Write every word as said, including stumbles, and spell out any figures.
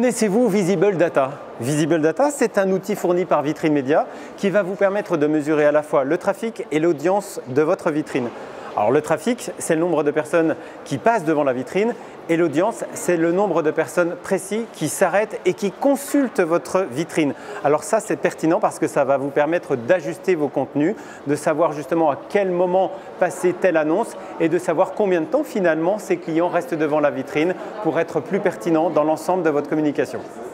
Connaissez-vous Visible Data? Visible Data, c'est un outil fourni par Vitrine Média qui va vous permettre de mesurer à la fois le trafic et l'audience de votre vitrine. Alors le trafic, c'est le nombre de personnes qui passent devant la vitrine et l'audience, c'est le nombre de personnes précis qui s'arrêtent et qui consultent votre vitrine. Alors ça, c'est pertinent parce que ça va vous permettre d'ajuster vos contenus, de savoir justement à quel moment passer telle annonce et de savoir combien de temps finalement ces clients restent devant la vitrine pour être plus pertinents dans l'ensemble de votre communication.